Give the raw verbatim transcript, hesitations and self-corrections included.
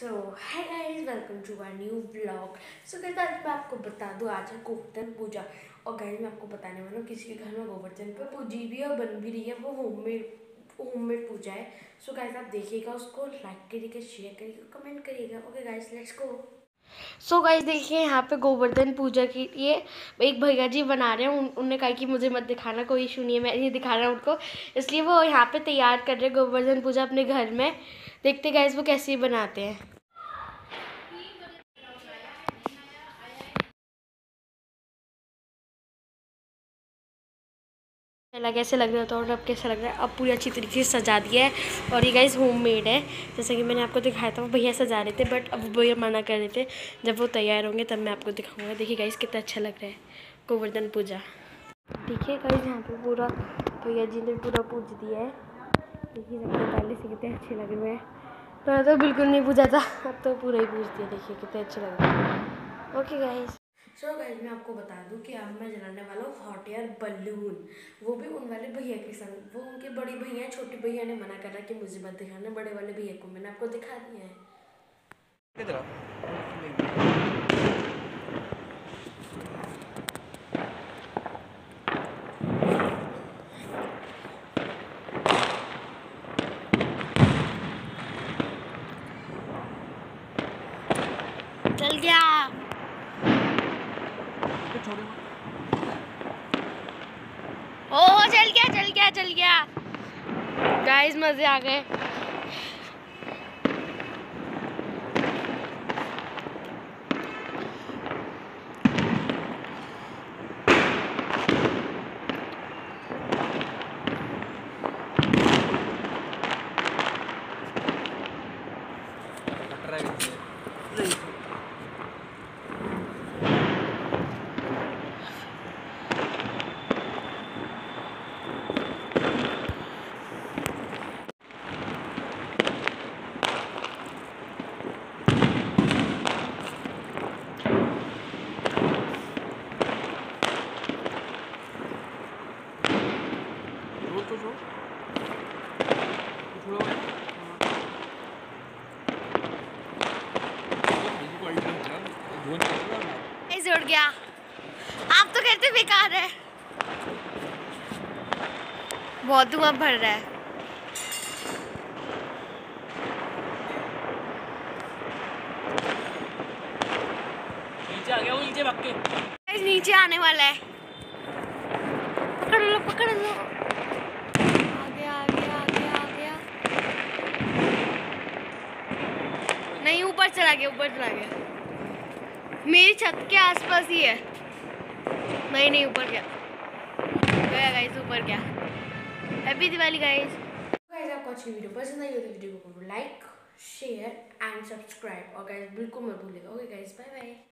So hi guys, welcome to our new blog. So guys, आज मैं आपको बता दूं, आज है गोवर्धन पूजा। और गाइस, मैं आपको बताने वाला हूँ किसी के घर में गोवर्धन पे पूजी भी है और बन भी रही है। वो होममेड होममेड पूजा है। सो गाइस, आप देखिएगा, उसको लाइक करिएगा, शेयर करिएगा, कमेंट करिएगा। Okay guys, let's go. So guys, देखिए यहाँ पे गोवर्धन पूजा के लिए एक भैया जी बना रहे हैं। उन, उनने कहा कि मुझे मत दिखाना, कोई इशू नहीं है, मैं नहीं दिखा रहा हूँ उनको। इसलिए वो यहाँ पे तैयार कर रहे हैं गोवर्धन पूजा अपने घर में। देखते गाइस वो कैसे बनाते हैं। पहला कैसे लग रहा था और अब कैसा लग रहा है। अब पूरी अच्छी तरीके से सजा दिया है। और ये गाइस होममेड है, जैसे कि मैंने आपको दिखाया था। वो भैया सजा रहे थे बट अब भैया मना कर रहे थे। जब वो तैयार होंगे तब मैं आपको दिखाऊंगा। देखिए गाइस कितना अच्छा लग रहा है गोवर्धन पूजा। देखिए गाइस, यहाँ पे पूरा भैया जी ने पूरा पूज दिया है। देखिए सबसे पहले से कितने अच्छे लग रहे हैं। पहले तो बिल्कुल नहीं पूजा था, अब तो पूरा ही पूज दिया। देखिए कितने अच्छे लग रहे हैं। ओके गाइस, सो गाइस, मैं आपको बता दूं कि अब मैं जलाने वाला हूँ हॉट एयर बलून। वो भी उन वाले भैया के संग। वो उनके बड़ी भैया, छोटे भैया ने मना करा कि मुझे मत दिखाना। बड़े वाले भैया को मैंने आपको दिखा दिया है। चल गया। ओह चल गया चल गया चल गया। गाइस मजे आ गए। जुड़ गया। आप तो कहते बेकार है। बहुत धुआं भर रहा है। नीचे आ गया वो, नीचे भाग के। नीचे आने वाला है। पकड़ लो पकड़ लो। आ गया आ गया आ गया आ गया। नहीं, ऊपर चला गया, ऊपर चला गया। मेरी छत के आसपास ही है। नहीं नहीं, ऊपर गया गया गाइस, ऊपर गया। Happy Diwali guys. गाइस, आपको अच्छी वीडियो पसंद आई हो तो वीडियो को लाइक, शेयर एंड सब्सक्राइब। और गाइस बिल्कुल मत भूलिएगा। Okay guys, bye bye.